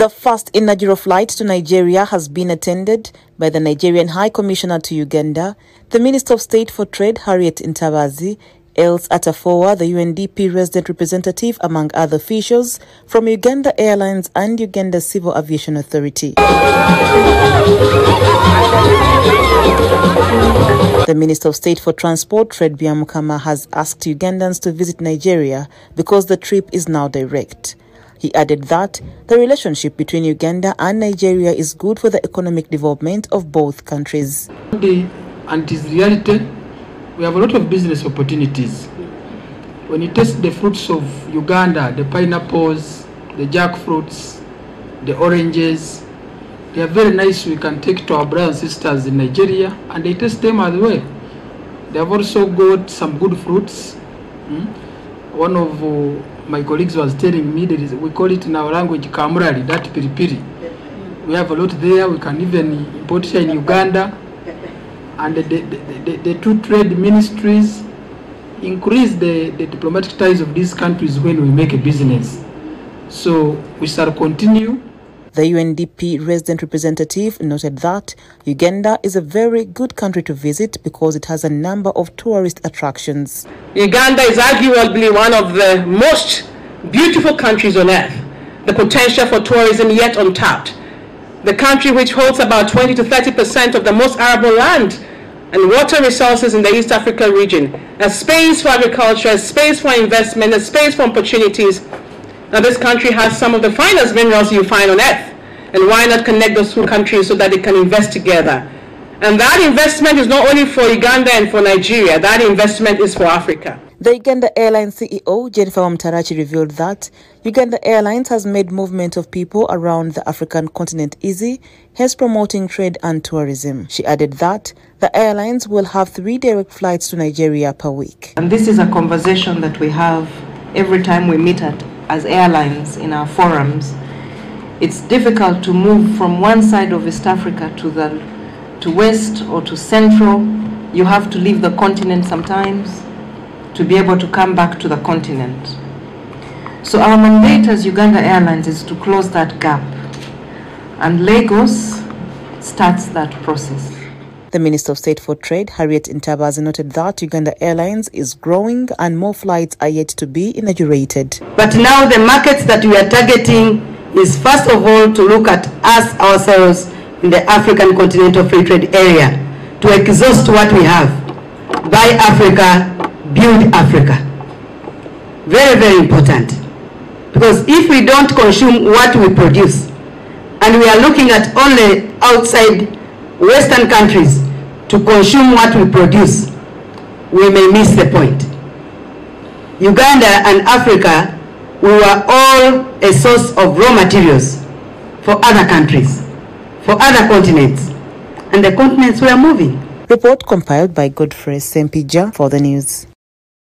The first inaugural flight to Nigeria has been attended by the Nigerian High Commissioner to Uganda, the Minister of State for Trade Harriet Ntabazi, Els Atafowa, the UNDP resident representative, among other officials from Uganda Airlines and Uganda Civil Aviation Authority. The Minister of State for Transport, Fred Byamukama, has asked Ugandans to visit Nigeria because the trip is now direct. He added that the relationship between Uganda and Nigeria is good for the economic development of both countries. And it is reality. We have a lot of business opportunities. When you taste the fruits of Uganda, the pineapples, the jackfruits, the oranges, they are very nice. We can take to our brothers and sisters in Nigeria and they taste them as well. They have also got some good fruits. One of my colleagues was telling me that we call it in our language kamurari, that piripiri. We have a lot there. We can even import here in Uganda. And the two trade ministries increase the diplomatic ties of these countries when we make a business. So we shall continue. The UNDP resident representative noted that Uganda is a very good country to visit because it has a number of tourist attractions. Uganda is arguably one of the most beautiful countries on earth. The potential for tourism yet untapped. The country which holds about 20 to 30% of the most arable land and water resources in the East Africa region. A space for agriculture, a space for investment, a space for opportunities. Now this country has some of the finest minerals you find on earth. And why not connect those two countries so that they can invest together? And that investment is not only for Uganda and for Nigeria, that investment is for Africa. The Uganda Airlines CEO, Jennifer Wamtarachi, revealed that Uganda Airlines has made movement of people around the African continent easy, hence promoting trade and tourism. She added that the airlines will have 3 direct flights to Nigeria per week. And this is a conversation that we have every time we meet as airlines in our forums. It's difficult to move from one side of East Africa to west or to central. You have to leave the continent sometimes to be able to come back to the continent. So our mandate as Uganda Airlines is to close that gap. And Lagos starts that process. The Minister of State for Trade, Harriet Ntabazi, noted that Uganda Airlines is growing and more flights are yet to be inaugurated. But now the markets that we are targeting is first of all to look at us ourselves in the African Continental Free Trade Area to exhaust what we have. Buy Africa, build Africa. Very, very important. Because if we don't consume what we produce, and we are looking at only outside Western countries to consume what we produce, we may miss the point. Uganda and Africa, we were all a source of raw materials for other countries, for other continents, and the continents were moving. Report compiled by Godfrey Sempija for the news.